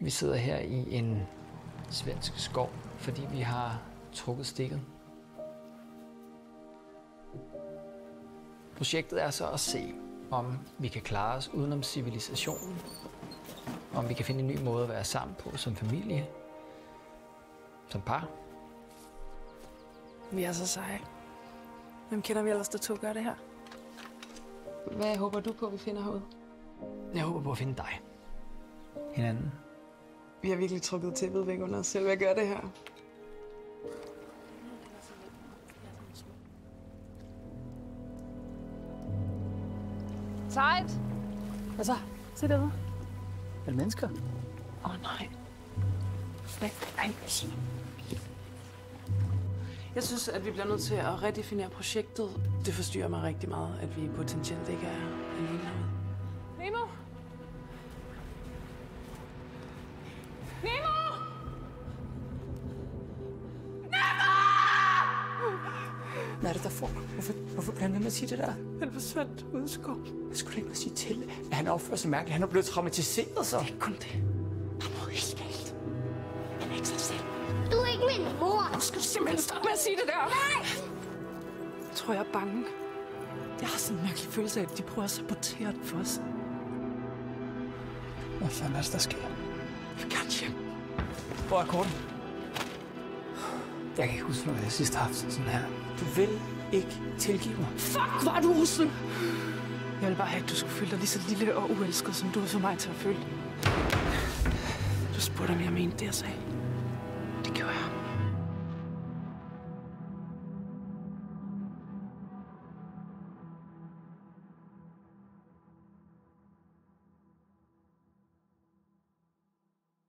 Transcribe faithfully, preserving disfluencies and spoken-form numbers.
Vi sidder her i en svensk skov, fordi vi har trukket stikket. Projektet er så at se, om vi kan klare os udenom civilisationen. Om vi kan finde en ny måde at være sammen på som familie, som par. Vi er så seje. Hvem kender vi ellers, der to gør det her? Hvad håber du på, vi finder herude? Jeg håber på at finde dig. Hinanden. Vi har virkelig trukket tæppet væk under os selv. Hvad gør det her? Sejt! Hvad så? Se derude. Er det mennesker? Åh oh, nej. Nej. Jeg synes, at vi bliver nødt til at redefinere projektet. Det forstyrrer mig rigtig meget, at vi potentielt ikke er alene herude. Nemo! Nemo! Hvad er det, der får? Hvorfor, hvorfor bliver han ved med at sige det der? Han forsvandt ud i skoven. Jeg skulle ikke noget sige til, at han opfører sig mærkeligt. Han er blevet traumatiseret, så. Det er ikke kun det. Der er noget helt galt. Han er ikke sig selv. Du er ikke min mor. Nu skal du simpelthen stoppe med at sige det der. Nej! Jeg tror, jeg er bange. Jeg har sådan en mærkelig følelse af, at de prøver at sabotere det for os. Hvad fanden er det, der sker? Jeg vil gerne hjem. Hvor er korten? Jeg kan ikke huske, når jeg sidst har haft sådan her. Du vil ikke tilgive mig. Fuck, hvor er du usel! Jeg vil bare have, at du skulle føle dig lige så lille og uelsket, som du har for mig til at føle. Du spurgte, om jeg mente det, jeg sagde. Det gjorde jeg.